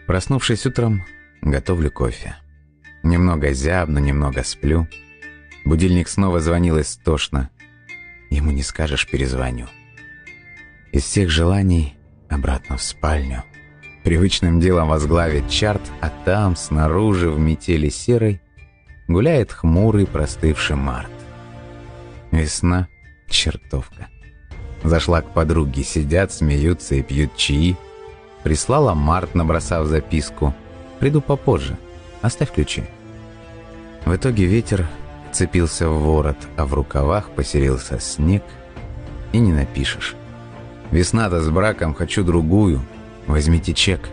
Проснувшись утром, готовлю кофе. Немного зябну, немного сплю. Будильник снова звонил истошно. Ему не скажешь, перезвоню. Из всех желаний обратно в спальню. Привычным делом возглавить чарт, а там, снаружи, в метели серой, гуляет хмурый простывший март. Весна — чертовка. Зашла к подруге, сидят, смеются и пьют чаи. Прислала март, набросав записку: «Приду попозже, оставь ключи». В итоге ветер цепился в ворот, а в рукавах поселился снег, и не напишешь. Весна-то с браком, хочу другую, возьмите чек.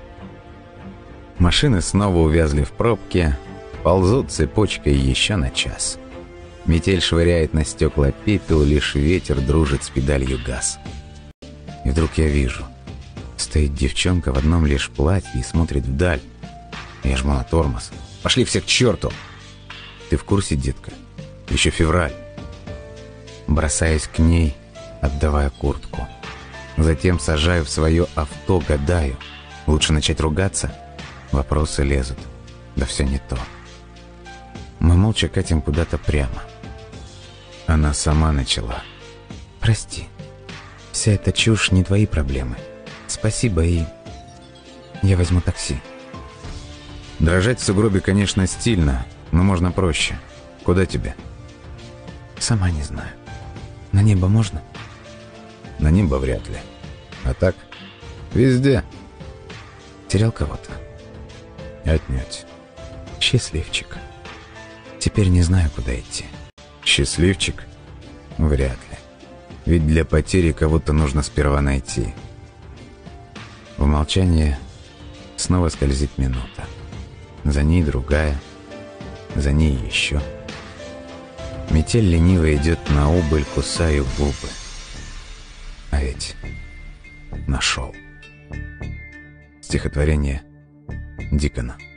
Машины снова увязли в пробке, ползут цепочкой еще на час. Метель швыряет на стекла пепел, лишь ветер дружит с педалью газ. И вдруг я вижу, стоит девчонка в одном лишь платье и смотрит вдаль. Я жму на тормоз. Пошли все к черту! Ты в курсе, детка? Еще февраль. Бросаюсь к ней, отдавая куртку. Затем сажаю в свое авто, гадаю. Лучше начать ругаться? Вопросы лезут. Да все не то. Мы молча катим куда-то прямо. Она сама начала. «Прости, вся эта чушь не твои проблемы. Спасибо, и я возьму такси». Дрожать в сугробе, конечно, стильно, но можно проще. Куда тебе? Сама не знаю. На небо можно? На небо вряд ли. А так? Везде. Терял кого-то? Отнюдь. Счастливчик. Теперь не знаю, куда идти. Счастливчик? Вряд ли. Ведь для потери кого-то нужно сперва найти. В молчании снова скользит минута. За ней другая. За ней еще. Метель лениво идет на убыль, кусаю губы. А ведь нашел. Стихотворение Дикона.